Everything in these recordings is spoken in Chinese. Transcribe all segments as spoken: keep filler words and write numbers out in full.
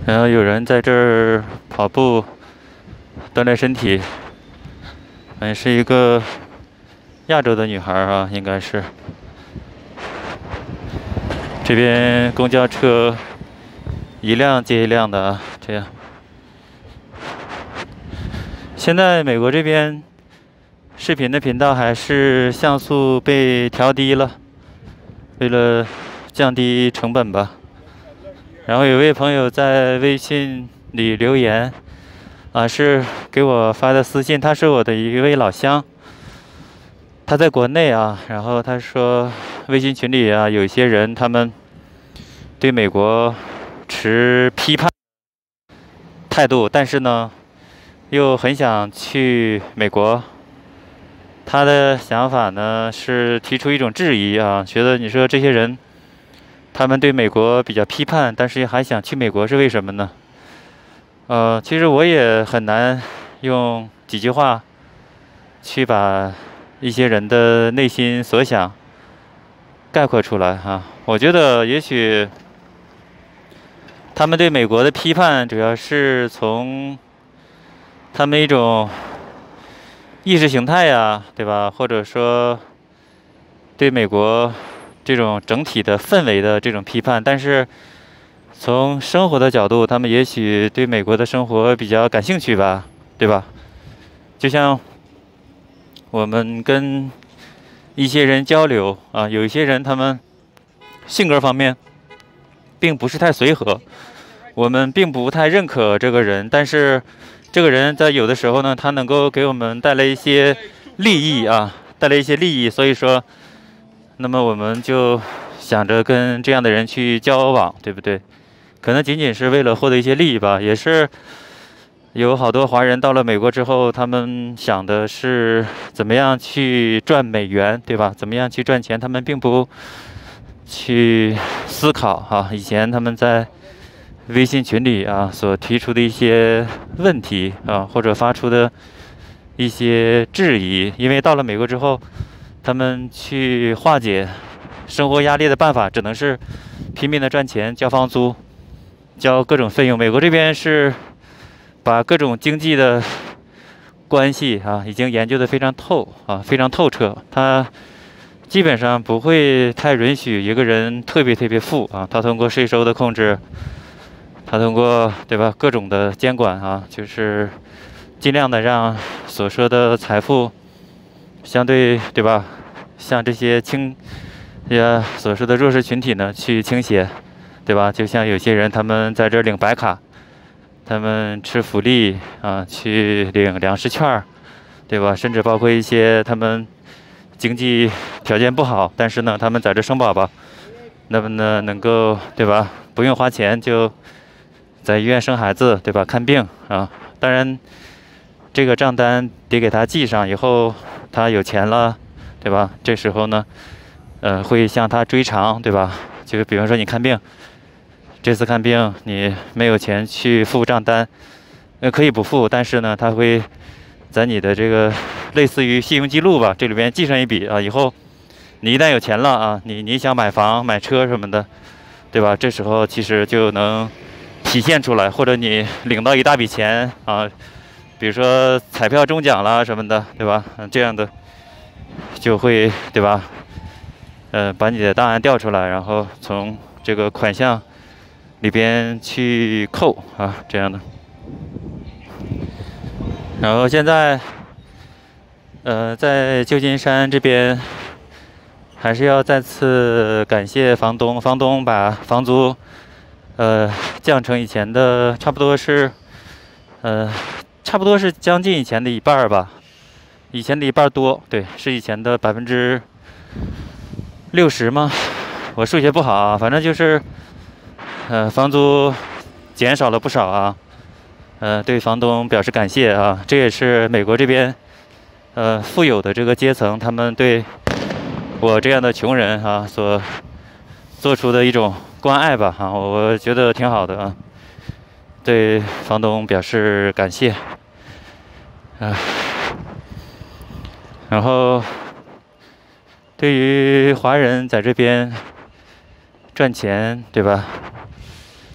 然后有人在这儿跑步锻炼身体，嗯，是一个亚洲的女孩啊，应该是。这边公交车一辆接一辆的啊，这样。现在美国这边视频的频道还是像素被调低了，为了降低成本吧。然后有位朋友在微信里留言，啊，是给我发的私信，他是我的一位老乡，他在国内啊，然后他说微信群里啊有一些人他们对美国持批判态度，但是呢又很想去美国。他的想法呢是提出一种质疑啊，觉得你说这些人他们对美国比较批判，但是还想去美国是为什么呢？呃，其实我也很难用几句话去把一些人的内心所想概括出来哈。我觉得也许他们对美国的批判主要是从他们一种意识形态呀，对吧？或者说对美国这种整体的氛围的这种批判，但是从生活的角度，他们也许对美国的生活比较感兴趣吧，对吧？就像我们跟一些人交流啊，有一些人他们性格方面并不是太随和，我们并不太认可这个人，但是这个人在有的时候呢，他能够给我们带来一些利益啊，带来一些利益，所以说，那么我们就想着跟这样的人去交往，对不对？可能仅仅是为了获得一些利益吧，也是有好多华人到了美国之后，他们想的是怎么样去赚美元，对吧？怎么样去赚钱，他们并不去思考哈、啊。以前他们在微信群里啊所提出的一些问题啊，或者发出的一些质疑，因为到了美国之后，他们去化解生活压力的办法只能是拼命的赚钱，交房租，交各种费用。美国这边是把各种经济的关系啊已经研究得非常透啊，非常透彻。他基本上不会太允许一个人特别特别富啊，他通过税收的控制，他通过对吧各种的监管啊，就是尽量的让所说的财富相对对吧，像这些轻也所说的弱势群体呢去倾斜，对吧？就像有些人他们在这领白卡，他们吃福利啊，去领粮食券，对吧？甚至包括一些他们经济条件不好，但是呢他们在这生宝宝，那么呢能够对吧不用花钱就在医院生孩子，对吧？看病啊，当然这个账单得给他记上，以后他有钱了，对吧？这时候呢，呃，会向他追偿，对吧？就比方说你看病，这次看病你没有钱去付账单，呃，可以不付，但是呢，他会在你的这个类似于信用记录吧，这里边记上一笔啊，以后你一旦有钱了啊，你你想买房、买车什么的，对吧？这时候其实就能体现出来，或者你领到一大笔钱啊。比如说彩票中奖了什么的，对吧？嗯，这样的就会对吧？呃，把你的档案调出来，然后从这个款项里边去扣啊，这样的。然后现在，呃，在旧金山这边，还是要再次感谢房东，房东把房租呃降成以前的差不多是呃。差不多是将近以前的一半吧，以前的一半多，对，是以前的百分之六十吗？我数学不好啊，反正就是，呃，房租减少了不少啊，呃，对房东表示感谢啊，这也是美国这边，呃，富有的这个阶层，他们对我这样的穷人啊所做出的一种关爱吧，啊，我觉得挺好的啊。对房东表示感谢，啊，然后对于华人在这边赚钱，对吧？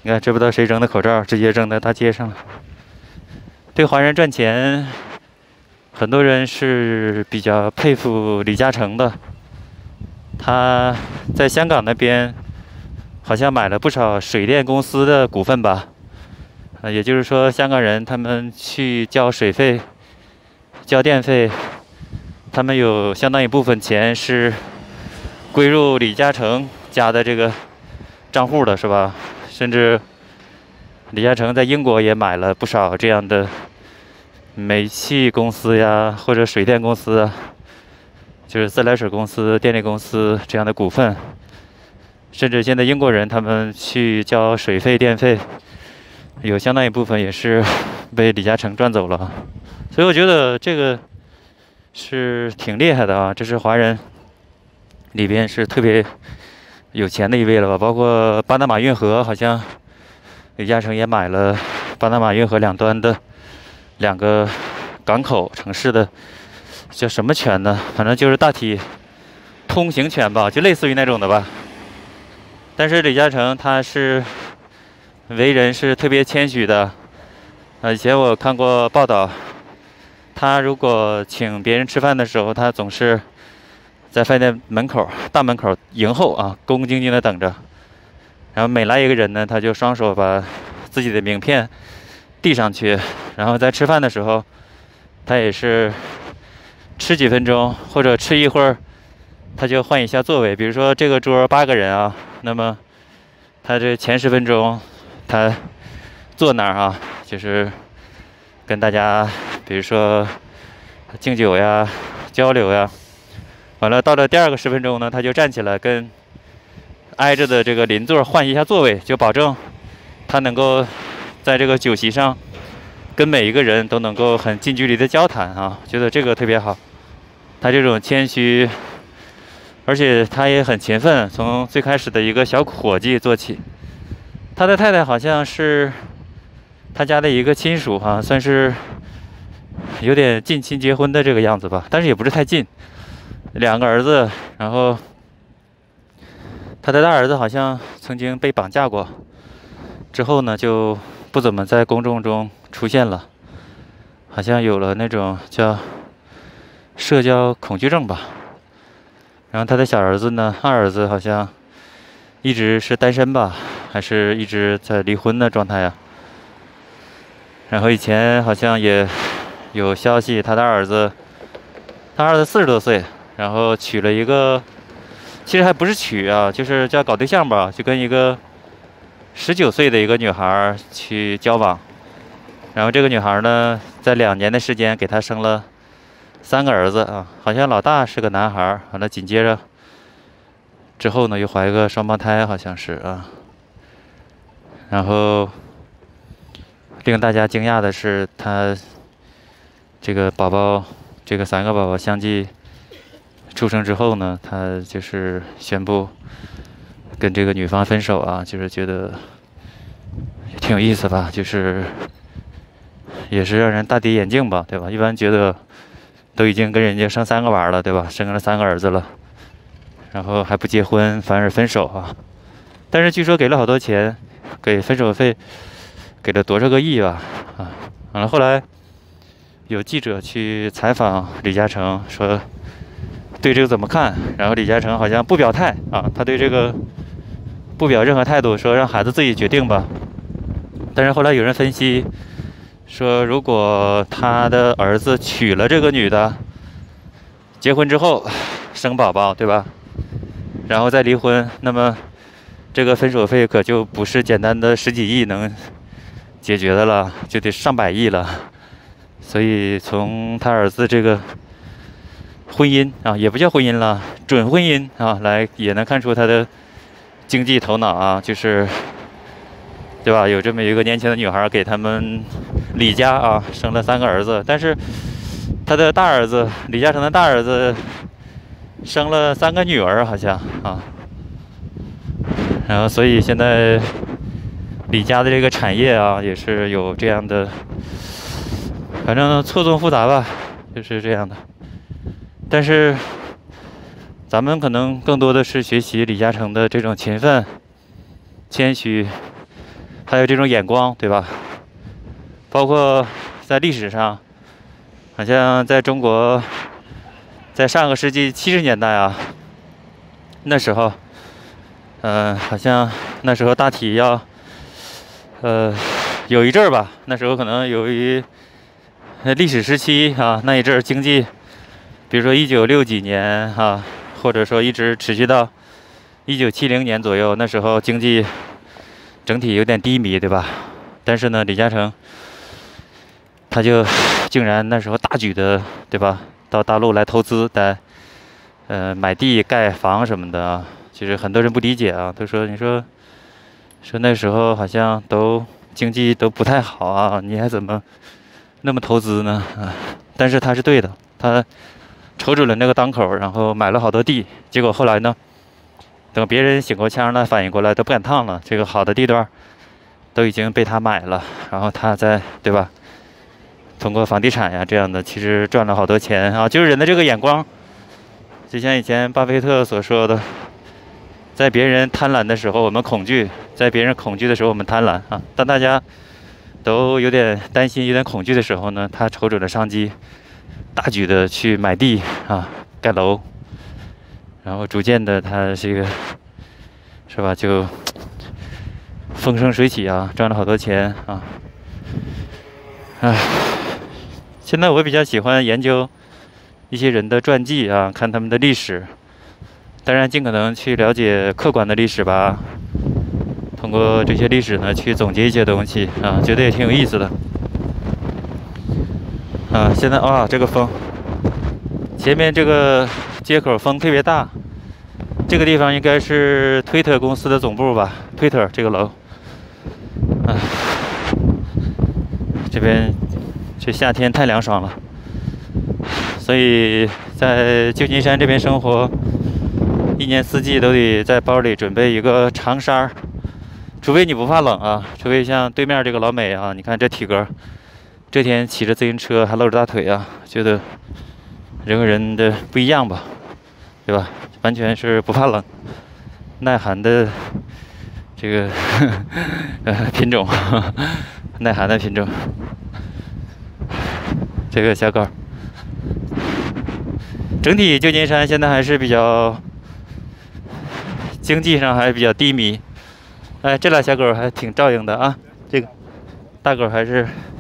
你看，知不知道谁扔的口罩，直接扔在大街上了。对华人赚钱，很多人是比较佩服李嘉诚的。他在香港那边好像买了不少水电公司的股份吧。呃，也就是说，香港人他们去交水费、交电费，他们有相当一部分钱是归入李嘉诚家的这个账户的，是吧？甚至李嘉诚在英国也买了不少这样的煤气公司呀，或者水电公司啊，就是自来水公司、电力公司这样的股份。甚至现在英国人他们去交水费、电费，有相当一部分也是被李嘉诚赚走了。所以我觉得这个是挺厉害的啊，这是华人里边是特别有钱的一位了吧？包括巴拿马运河，好像李嘉诚也买了巴拿马运河两端的两个港口城市的叫什么权呢？反正就是大体通行权吧，就类似于那种的吧。但是李嘉诚他是为人是特别谦虚的。呃，以前我看过报道，他如果请别人吃饭的时候，他总是在饭店门口大门口迎候啊，恭恭敬敬的等着。然后每来一个人呢，他就双手把自己的名片递上去，然后在吃饭的时候，他也是吃几分钟或者吃一会儿，他就换一下座位。比如说这个桌八个人啊，那么他这前十分钟他坐那儿啊，就是跟大家比如说敬酒呀、交流呀。完了到了第二个十分钟呢，他就站起来跟挨着的这个邻座换一下座位，就保证他能够在这个酒席上跟每一个人都能够很近距离的交谈啊，觉得这个特别好。他这种谦虚，而且他也很勤奋，从最开始的一个小伙计做起。他的太太好像是他家的一个亲属啊，算是有点近亲结婚的这个样子吧，但是也不是太近。两个儿子，然后他的大儿子好像曾经被绑架过，之后呢就不怎么在公众中出现了，好像有了那种叫社交恐惧症吧。然后他的小儿子呢，二儿子好像一直是单身吧，还是一直在离婚的状态呀。然后以前好像也有消息，他的二儿子，他儿子四十多岁，然后娶了一个，其实还不是娶啊，就是叫搞对象吧，就跟一个十九岁的一个女孩去交往。然后这个女孩呢，在两年的时间给他生了三个儿子啊，好像老大是个男孩，完了紧接着之后呢又怀个双胞胎，好像是啊。然后令大家惊讶的是，他这个宝宝，这个三个宝宝相继出生之后呢，他就是宣布跟这个女方分手啊，就是觉得也挺有意思吧，就是也是让人大跌眼镜吧，对吧？一般觉得都已经跟人家生三个娃了，对吧？生了三个儿子了，然后还不结婚，反而分手啊。但是据说给了好多钱，给分手费给了多少个亿吧，啊，完了后来有记者去采访李嘉诚，说对这个怎么看？然后李嘉诚好像不表态啊，他对这个不表任何态度，说让孩子自己决定吧。但是后来有人分析说，如果他的儿子娶了这个女的，结婚之后生宝宝，对吧？然后再离婚，那么这个分手费可就不是简单的十几亿能解决的了，就得上百亿了。所以从他儿子这个婚姻啊，也不叫婚姻了，准婚姻啊，来也能看出他的经济头脑啊，就是对吧？有这么一个年轻的女孩给他们李家啊生了三个儿子，但是他的大儿子李嘉诚的大儿子生了三个女儿，好像啊。然后所以现在李家的这个产业啊，也是有这样的，反正错综复杂吧，就是这样的。但是咱们可能更多的是学习李嘉诚的这种勤奋、谦虚， 还有这种眼光，对吧？包括在历史上，好像在中国，在上个世纪七十年代啊，那时候，嗯、呃，好像那时候大体要，呃，有一阵儿吧，那时候可能由于历史时期啊，那一阵儿经济，比如说一九六几年啊，或者说一直持续到一九七零年左右，那时候经济整体有点低迷，对吧？但是呢，李嘉诚他就竟然那时候大举的，对吧，到大陆来投资，来呃买地盖房什么的啊。其实很多人不理解啊，都说你说说那时候好像都经济都不太好啊，你还怎么那么投资呢？啊，但是他是对的，他瞅准了那个当口，然后买了好多地，结果后来呢，等别人醒过腔了，反应过来都不敢烫了，这个好的地段都已经被他买了，然后他再对吧？通过房地产呀这样的，其实赚了好多钱啊！就是人的这个眼光，就像以前巴菲特所说的，在别人贪婪的时候我们恐惧，在别人恐惧的时候我们贪婪啊！当大家都有点担心、有点恐惧的时候呢，他瞅准了商机，大举的去买地啊、盖楼，然后逐渐的他这个是吧，就风生水起啊，赚了好多钱啊！唉。现在我比较喜欢研究一些人的传记啊，看他们的历史，当然尽可能去了解客观的历史吧。通过这些历史呢，去总结一些东西啊，觉得也挺有意思的。啊，现在啊，这个风，前面这个街口风特别大，这个地方应该是推特公司的总部吧？推特这个楼，啊，这边。这夏天太凉爽了，所以在旧金山这边生活，一年四季都得在包里准备一个长衫，除非你不怕冷啊，除非像对面这个老美啊，你看这体格，这天骑着自行车还露着大腿啊，觉得人和人的不一样吧，对吧？完全是不怕冷，耐寒的这个呃品种，耐寒的品种。这个小狗，整体旧金山现在还是比较经济上还是比较低迷。哎，这俩小狗还挺照应的啊，这个大狗还是